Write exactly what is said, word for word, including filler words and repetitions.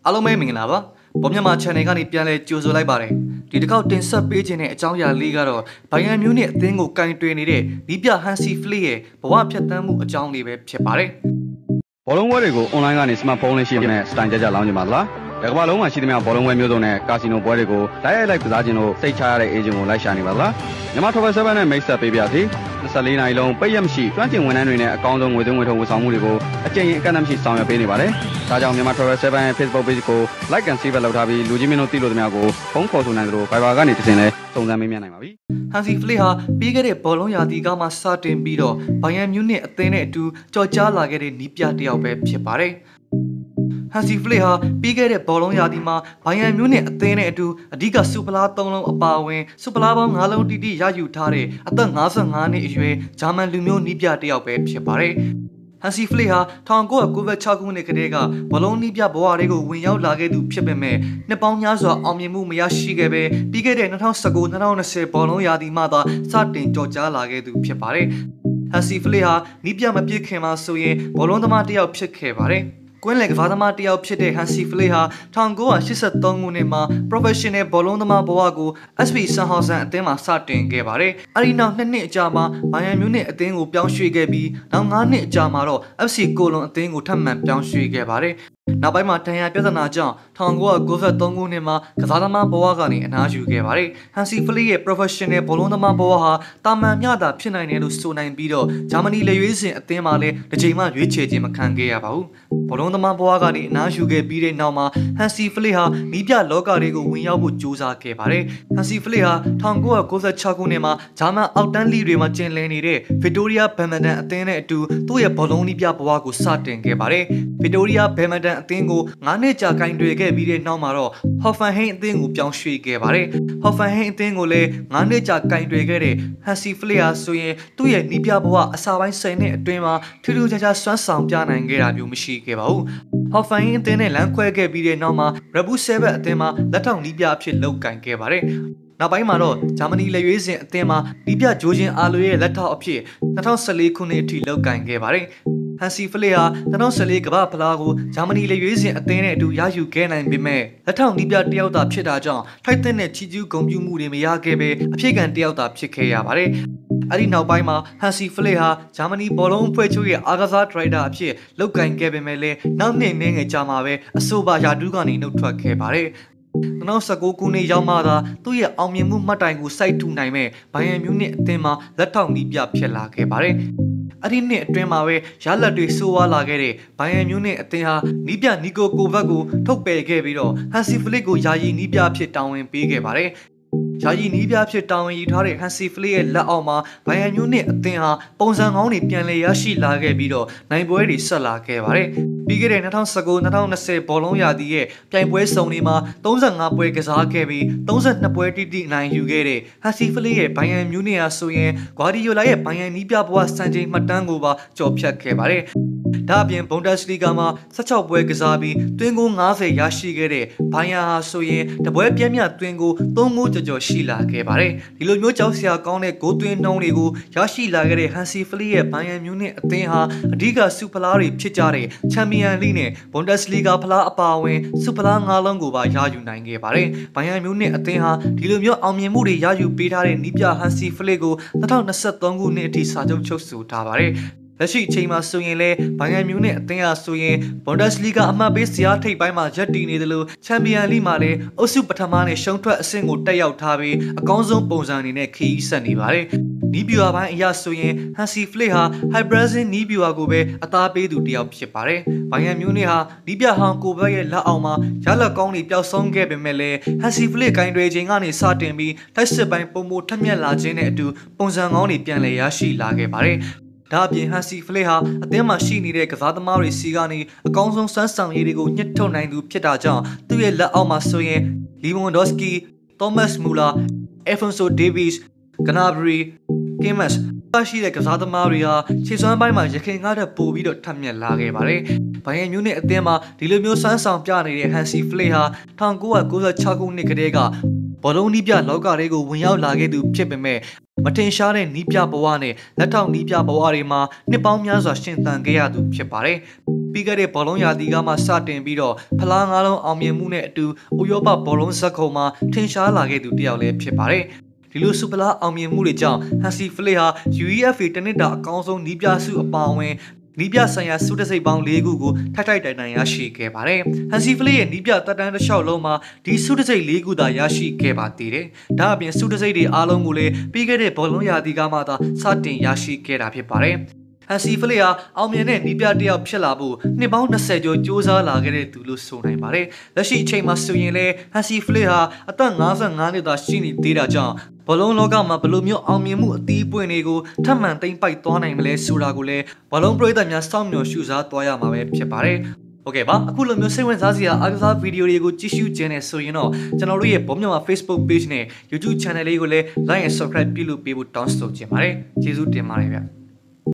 အားလုံးပဲမင်္ဂလာပါဗော်မြန်မာ channel ကနေပြန်လဲကြိုဆိုလိုက်ပါတယ်ဒီတစ်ခေါက်တင်ဆက်ပေးခြင်းတဲ့အကြောင်းအရာလေးကတော့ဘိုင်ယန်မျိုးနဲ့အသင်းကိုကင်တွယ်နေတဲ့နီးပြဟန်စီဖလစ်ရဲ့ဘဝဖြတ်သန်းမှုအကြောင်းလေးပဲဖြစ်ပါတယ်ဘောလုံးပွဲတွေကို online ကနေ smartphone နဲ့ရှိတဲ့စတိုင်ကြကြလောင်းကြပါလားတကမ္ဘာလုံးမှာရှိသမျှဘောလုံးပွဲမျိုးစုံနဲ့ကာစီနိုပွဲတွေကိုလိုက်ရိုက်လိုက်ကစားခြင်းလို့စိတ်ချရတဲ့ agent ကိုလိုက်ရှာနေပါလားမြန်မာ Travel ဆယ်ဗန်နဲ့မိတ်ဆက်ပေးပြစီ၂၄နိုင်လုံးပိတ်ရက်မရှိကျွမ်းကျင်ဝန်ထမ်းတွေနဲ့အကောင်းဆုံးငွေသွင်းငွေထုတ်ဝန်ဆောင်မှုတွေကိုအကျဉ်းရင်အကန့်အသတ်မရှိဆောင်ရွက်ပေးနေပါတယ်ဒါကြောင့်မြန်မာ Travel ဆယ်ဗန်ရဲ့ Facebook page ကို like and share လုပ်ထားပြီးလူကြီးမင်းတို့သိလို့သမျှကိုဖုန်းခေါ်ဆိုနိုင်သလို Viber ကနေတစ်စင်လဲစုံစမ်းမေးမြန်းနိုင်ပါပြီဟန်စီဖလစ်ဟာပြီးခဲ့တဲ့ဘောလုံးရာသီကမှစတင်ပြီးတော့ဘိုင်ယန်မြူးနစ်အသင်းနဲ့အတူကြော်ကြားလာခဲ့တဲ့နီးပြတစ်ယောက်ပဲဖြစ်ပါတယ်ဟန်စီဖလစ်ဟာပြီးခဲ့တဲ့ဘောလုံးရာသီမှာဘိုင်ယန်မြူးနစ်အသင်းနဲ့အတူအဓိကစူပလာသုံးလုံးအပါအဝင်စူပလာပေါင်း၅လုံးတိတိရယူထားတဲ့အသက်၅၅နှစ်အရွယ်ဂျာမန်လူမျိုးနီးပြတစ်ယောက်ပဲဖြစ်ပါတယ်ဟန်စီဖလစ်ဟာ၁၉၉၆ခုနှစ်ကတည်းကဘောလုံးနီးပြဘဝတွေကိုဝင်ရောက်လာခဲ့သူဖြစ်ပေမဲ့နှစ်ပေါင်းများစွာအောင်မြင်မှုမရရှိခဲ့ပဲပြီးခဲ့တဲ့၂၀၁၉-၂၀၂၀ဘောလုံးရာသီမှသာစတင်ကြော်ကြားလာခဲ့သူဖြစ်ပါတယ်ဟန်စီဖလစ်ဟာနီးပြမပြည့်ခင်မှာဆိုရင်ဘောလုံးသမားတစ်ယောက်ဖြစ်ခဲ့ပါတယ်ကွင်းလက်ကစားသမားတစ်ယောက်ဖြစ်တဲ့ဟန်စီဖလစ်ဟာ၁၉၈၃ခုနှစ်မှာ professional ဘောလုံးသမားဘဝကို S P ဆန်ဟော်ဆန်အသင်းမှာစတင်ခဲ့ပါတယ်။အဲဒီနောက်နှစ်နှစ်အကြာမှာဘိုင်ယန်မြူးနစ်အသင်းကိုပြောင်းရွှေ့ခဲ့ပြီးနောက်၅နှစ်အကြာမှာတော့ F C ကိုလွန်အသင်းကိုထပ်မံပြောင်းရွှေ့ခဲ့ပါတယ်။နောက်ပိုင်းမှာဒဏ်ရာပြဿနာကြောင့်၁၉၉၃ခုနှစ်မှာကစားသမားဘဝကနေအနားယူခဲ့ပါတယ်။ဟန်စီဖလစ်ရဲ့ professional ဘောလုံးသမားဘဝဟာတာမန်မျှတာဖြစ်နိုင်တယ်လို့ဆိုနိုင်ပြီးတော့ဂျာမနီလက်ရွေးစင်အသင်းမှာလည်းတစ်ချိန်မှရွေးချယ်ခြင်းမခံခဲ့ရပါဘူး။ဘောလုံးသမားဘဝကနေအနားယူခဲ့ပြီးတဲ့နောက်မှာဟန်စီဖလစ်ဟာနီးပြလောကတွေကိုဝင်ရောက်ဖို့ကြိုးစားခဲ့ပါတယ်။ဟန်စီဖလစ်ဟာ၁၉၉၆ခုနှစ်မှာဂျာမန်အောက်တန်းလိတွေမှာကျင်လည်နေတဲ့ Victoria Badminton အသင်းနဲ့အတူသူ့ရဲ့ဘောလုံးနီးပြဘဝကိုစတင်ခဲ့ပါတယ်။ Victoria Badminton အသင်းကို၅နှစ်ကြာကင်တွယ်ခဲ့ပြီးတဲ့နောက်မှာတော့ Hoffenheim အသင်းကိုပြောင်းရွှေ့ခဲ့ပါတယ်။ Hoffenheim အသင်းကိုလည်း၅နှစ်ကြာကင်တွယ်ခဲ့တဲ့ဟန်စီဖလစ်ဟာဆိုရင်သူ့ရဲ့နီးပြဘဝအစပိုင်း၁၀နှစ်အတွင်းမှာထူးထူးခြားခြားစွမ်းဆောင်ပြနိုင်ခဲ့တာမျိုးမရှိခဲ့ပါဘူး။ Hoffenheim အသင်းနဲ့လမ်းခွဲခဲ့ပြီးတဲ့နောက်မှာ Red Bull ဆယ်ဗန်အသင်းမှာလက်ထောက်နီးပြအဖြစ်လုပ်ကင်ခဲ့ပါတယ်။နောက်ပိုင်းမှာတော့ဂျာမနီလက်ရွေးစင်အသင်းမှာနီးပြဂျိုးချင်းအာလိုရဲ့လက်ထောက်အဖြစ်၂၀၁၄ခုနှစ်အထိလုပ်ကင်ခဲ့ပါတယ်။ဟန်စီဖလစ်ဟာ၂၀၁၄ကမ္ဘာဖလားကိုဂျာမနီလက်ရွေးစင်အသင်းနဲ့အတူရယူခဲ့နိုင်ပေမဲ့လက်ထောက်နီးပြတယောက်သာဖြစ်တာကြောင့်ထိုက်တဲ့နဲ့ချီကျူးဂုဏ်ပြုမှုတွေမရခဲ့ပဲအဖြစ်ခံတယောက်သာဖြစ်ခဲ့ရပါတယ်။အဲ့ဒီနောက်ပိုင်းမှာဟန်စီဖလစ်ဟာဂျာမနီဘောလုံးအဖွဲ့ချုပ်ရဲ့အားကစားဒရိုက်တာအဖြစ်လုပ်ကင်ခဲ့ပေမဲ့လည်းနောက်နှစ်နှင်းငယ်ကြာမှာပဲအဆိုပါယာတူးကနေနှုတ်ထွက်ခဲ့ပါတယ်။၂၀၁၉ခုနှစ်ရောက်မှသာသူ့ရဲ့အောင်မြင်မှုမှတ်တိုင်ကိုစိုက်ထူနိုင်မဲ့ဘိုင်ယန်မြူးနစ်အသင်းမှာလက်ထောက်နီးပြဖြစ်လာခဲ့ပါတယ်။အဲ့ဒီနှစ်အတွင်းမှာပဲရလက်တွေဆိုးဝါးလာခဲ့တဲ့ဘိုင်ယန်မြူးနစ်အသင်းဟာနီးပြနီကိုကိုဗတ်ကိုထုတ်ပယ်ခဲ့ပြီးတော့ဟန်စီဖလစ်ကိုယာယီနီးပြဖြစ်တာဝန်ပေးခဲ့ပါတယ်။ယာယီနီးပြဖြစ်တာဝန်ယူထားတဲ့ဟန်စီဖလစ်ရဲ့လက်အောက်မှာဘိုင်ယန်မြူးနစ်အသင်းဟာပုံစံကောင်းတွေပြန်လည်ရရှိလာခဲ့ပြီးတော့နိုင်ပွဲတွေဆက်လာခဲ့ပါတယ်။ပြီးခဲ့တဲ့၂၀၁၉-၂၀၂၀ဘောလုံးရာသီရဲ့ပြိုင်ပွဲစုံတွေမှာ၃၅ပွဲကစားခဲ့ပြီး၃၂ပွဲတိတိနိုင်ယူခဲ့တဲ့ဟန်စီဖလစ်ရဲ့ဘိုင်ယန်မြူးနစ်ဟာဆိုရင်ဂွာဒီယိုလာရဲ့ဘိုင်ယန်နီးပြဘဝစံချိန်မှတ်တမ်းကိုပါကျော်ဖြတ်ခဲ့ပါတယ်။ဒါအပြင်ဘွန်ဒက်စလီဂါမှာ၁၆ပွဲကစားပြီးသွင်းဂိုး၅၀ရရှိခဲ့တဲ့ဘိုင်ယန်ဟာဆိုရင်တပွဲပြင်းပြသွင်းဂိုး၃ဂိုးကျော်ကျော်ရှိလာခဲ့ပါတယ်။ဒီလိုမျိုးကြောက်စရာကောင်းတဲ့ဂိုးသွင်းနှုန်းတွေကိုရရှိလာခဲ့တဲ့ဟန်စီဖလစ်ရဲ့ဘိုင်ယန်မြူးနစ်အသင်းဟာအဓိကစူဖလားတွေဖြစ်ကြတဲ့ချန်ပီယံလိနဲ့ဘွန်ဒက်စလီဂါဖလားအပါအဝင်စူဖလား၅လုံးကိုပါရယူနိုင်ခဲ့ပါတယ်။ဘိုင်ယန်မြူးနစ်အသင်းဟာဒီလိုမျိုးအောင်မြင်မှုတွေရယူပေးထားတဲ့နီးပြဟန်စီဖလစ်ကို၂၀၂၃ခုနှစ်အထိစာချုပ်ချုပ်ဆိုထားပါတယ်။လက်ရှိအချိန်မှာဆိုရင်လည်းဘိုင်ယန်မြူးနစ်အသင်းဟာဆိုရင်ဘွန်ဒက်စလီဂါအမှတ်ပေးဇယားထိပ်ပိုင်းမှာရပ်တည်နေတယ်လို့ချန်ပီယံလိမှာလည်းအုပ်စုပထမနဲ့ရှုံးထွက်အဆင့်ကိုတက်ရောက်ထားပြီးအကောင်းဆုံးပုံစံအနေနဲ့ခရီးဆက်နေပါတယ်။နီးဗျူဟာပိုင်းအရဆိုရင်ဟန်စီဖလစ်ဟာဟိုက်ဘရာဇင်နီးဗျူဟာကိုပဲအသားပေးသူတစ်ယောက်ဖြစ်ပါတယ်။ဘိုင်ယန်မြူးနစ်ဟာနီးပြဟောင်ကိုဘက်ရဲ့လက်အောက်မှာရလက်ကောင်းတွေပျောက်ဆုံးခဲ့ပေမဲ့လည်းဟန်စီဖလစ်ဂိုင်းတွေချိန်ကနေစတင်ပြီးတိုက်စစ်ပိုင်းပုံမထက်မြက်လာခြင်းနဲ့အတူပုံစံကောင်းတွေပြန်လည်ရရှိလာခဲ့ပါတယ်။ဒါအပြင်ဟန်စီဖလစ်ဟာအသင်းမှာရှိနေတဲ့ကစားသမားတွေစီကနေအကောင်းဆုံးစွမ်းဆောင်ရည်တွေကိုညှစ်ထုတ်နိုင်သူဖြစ်တာကြောင့်သူ့ရဲ့လက်အောက်မှာဆိုရင်လီဝွန်ဒေါ့စကီ၊သောမတ်စ်မူလာ၊အက်ဖွန်ဆိုဒေးဗစ်၊ဂနာဘရီ၊ကင်မတ်စ်ရှိတဲ့ကစားသမားတွေဟာခြေစွမ်းပိုင်းမှာရခိုင်ကားတဲ့ပို့ပြီးတော့ထပ်မြက်လာခဲ့ပါတယ်။ဘိုင်ယန်မြူးနစ်အသင်းမှာဒီလိုမျိုးစွမ်းဆောင်ပြနေတဲ့ဟန်စီဖလစ်ဟာ၁၉၉၆ခုနှစ်ကတည်းကဘောလုံးနီးပြလောကတွေကိုဝင်ရောက်လာခဲ့သူဖြစ်ပေမဲ့မထင်ရှားတဲ့နီးပြဘဝနဲ့လက်ထောက်နီးပြဘဝတွေမှာနှစ်ပေါင်းများစွာရှင်သန်ခဲ့ရသူဖြစ်ပါတယ်ပြီးခဲ့တဲ့ဘောလုံးရာသီကမှစတင်ပြီးတော့ဖလားငါးလုံးအောင်မြင်မှုနဲ့အတူဥရောပဘောလုံးဇက်ခုံမှာထင်ရှားလာခဲ့သူတစ်ယောက်လည်းဖြစ်ပါတယ်ဒီလိုစူပလာအောင်မြင်မှုတွေကြောင့်ဟန်စီဖလစ်ဟာ ယူ အီ အက်ဖ် တနစ်တာအကောင်းဆုံးနီးပြစုအပါအဝင်နီးပြဆိုင်ရာစုတစိပ်ပေါင်း၄ခုကိုထိုက်ထိုက်တိုင်တိုင်ရရှိခဲ့ပါတယ်။ဟန်စီဖလစ်ရဲ့နီးပြတက်တန်းတစ်လျှောက်လုံးမှာဒီစုတစိပ်၄ခုသာရရှိခဲ့ပါသေးတယ်။ဒါအပြင်စုတစိပ်တွေအားလုံးကိုလည်းပြီးခဲ့တဲ့ဘောလုံးရာသီကမှသာစတင်ရရှိခဲ့တာဖြစ်ပါတယ်။ဟန်စီဖလစ်ဟာအောင်မြင်တဲ့နီးပြတစ်ယောက်ဖြစ်လာဖို့နှစ်ပေါင်း၂၀ကျော်ကြိုးစားလာခဲ့တဲ့သူလို့ဆိုနိုင်ပါတယ်။လက်ရှိအချိန်မှာဆိုရင်လည်းဟန်စီဖလစ်ဟာအသက်၅၅နှစ်သာရှိနေသေးတာကြောင့်ဘောလုံးလောကမှာဘယ်လိုမျိုးအောင်မြင်မှုအသီးပွင့်တွေကိုထပ်မံသိမ့်ပိုက်သွားနိုင်မလဲဆိုတာကိုလည်းဘောလုံးပရိသတ်များစောင့်မျှော်ရှုစားသွားရမှာပဲဖြစ်ပါတယ်။ Okay ပါအခုလိုမျိုးစိတ်ဝင်စားစရာအားကစားဗီဒီယိုတွေကိုကြည့်ရှုခြင်းနဲ့ဆိုရင်တော့ကျွန်တော်တို့ရဲ့ဘောမြန်မာ Facebook page နဲ့ YouTube channel လေးကိုလည်း like and subscribe ပြုလုပ်ပေးဖို့တောင်းဆိုချင်ပါတယ်။ကျေးဇူးတင်ပါတယ်ဗျ။